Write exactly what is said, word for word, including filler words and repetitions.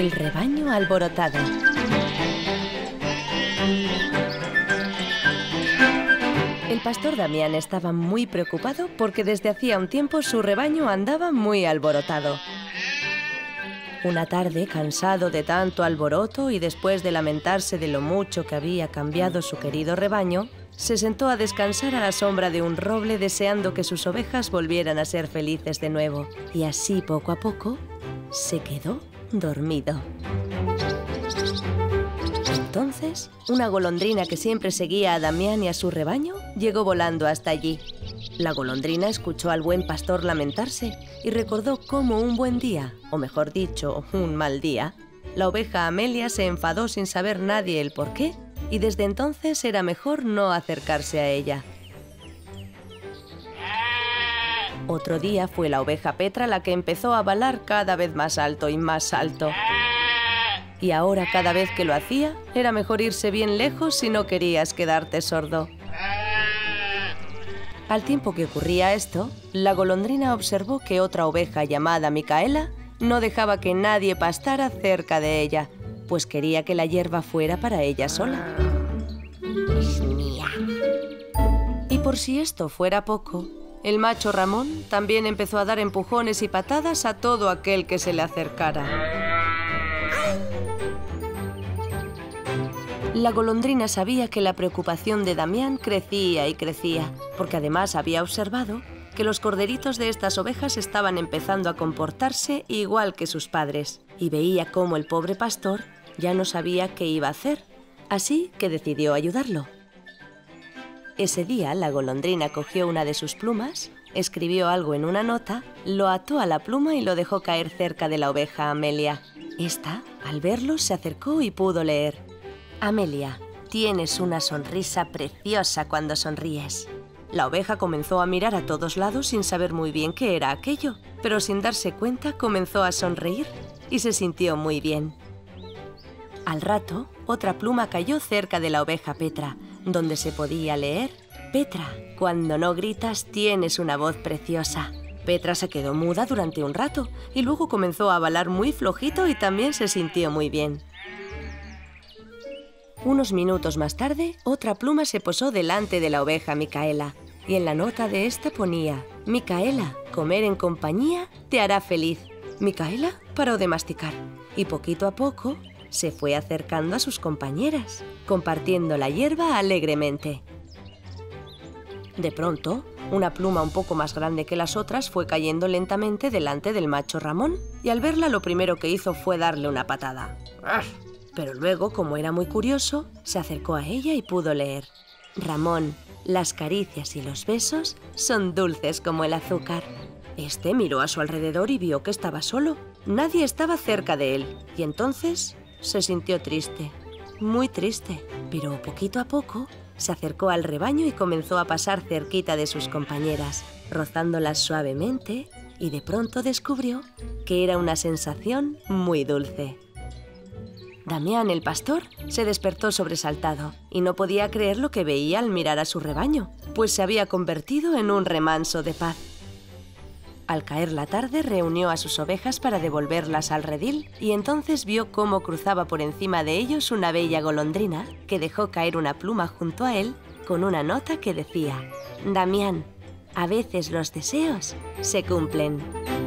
El rebaño alborotado. El pastor Damián estaba muy preocupado porque desde hacía un tiempo su rebaño andaba muy alborotado. Una tarde, cansado de tanto alboroto y después de lamentarse de lo mucho que había cambiado su querido rebaño, se sentó a descansar a la sombra de un roble deseando que sus ovejas volvieran a ser felices de nuevo. Y así, poco a poco, se quedó dormido. Entonces, una golondrina que siempre seguía a Damián y a su rebaño llegó volando hasta allí. La golondrina escuchó al buen pastor lamentarse y recordó cómo un buen día, o mejor dicho, un mal día, la oveja Amelia se enfadó sin saber nadie el por qué, y desde entonces era mejor no acercarse a ella. Otro día fue la oveja Petra la que empezó a balar cada vez más alto y más alto. Y ahora, cada vez que lo hacía, era mejor irse bien lejos si no querías quedarte sordo. Al tiempo que ocurría esto, la golondrina observó que otra oveja llamada Micaela no dejaba que nadie pastara cerca de ella, pues quería que la hierba fuera para ella sola. Es mía. Y por si esto fuera poco, el macho Ramón también empezó a dar empujones y patadas a todo aquel que se le acercara. La golondrina sabía que la preocupación de Damián crecía y crecía, porque además había observado que los corderitos de estas ovejas estaban empezando a comportarse igual que sus padres, y veía cómo el pobre pastor ya no sabía qué iba a hacer, así que decidió ayudarlo. Ese día la golondrina cogió una de sus plumas, escribió algo en una nota, lo ató a la pluma y lo dejó caer cerca de la oveja Amelia. Esta, al verlo, se acercó y pudo leer: Amelia, tienes una sonrisa preciosa cuando sonríes. La oveja comenzó a mirar a todos lados sin saber muy bien qué era aquello, pero sin darse cuenta comenzó a sonreír y se sintió muy bien. Al rato, otra pluma cayó cerca de la oveja Petra, donde se podía leer: Petra, cuando no gritas tienes una voz preciosa. Petra se quedó muda durante un rato y luego comenzó a balar muy flojito y también se sintió muy bien. Unos minutos más tarde, otra pluma se posó delante de la oveja Micaela, y en la nota de esta ponía: Micaela, comer en compañía te hará feliz. Micaela paró de masticar, y poquito a poco se fue acercando a sus compañeras, compartiendo la hierba alegremente. De pronto, una pluma un poco más grande que las otras fue cayendo lentamente delante del macho Ramón, y al verla lo primero que hizo fue darle una patada. Pero luego, como era muy curioso, se acercó a ella y pudo leer: Ramón, las caricias y los besos son dulces como el azúcar. Este miró a su alrededor y vio que estaba solo. Nadie estaba cerca de él, y entonces se sintió triste, muy triste. Pero poquito a poco se acercó al rebaño y comenzó a pasar cerquita de sus compañeras, rozándolas suavemente, y de pronto descubrió que era una sensación muy dulce. Damián, el pastor, se despertó sobresaltado y no podía creer lo que veía al mirar a su rebaño, pues se había convertido en un remanso de paz. Al caer la tarde, reunió a sus ovejas para devolverlas al redil y entonces vio cómo cruzaba por encima de ellos una bella golondrina que dejó caer una pluma junto a él con una nota que decía: Damián, a veces los deseos se cumplen.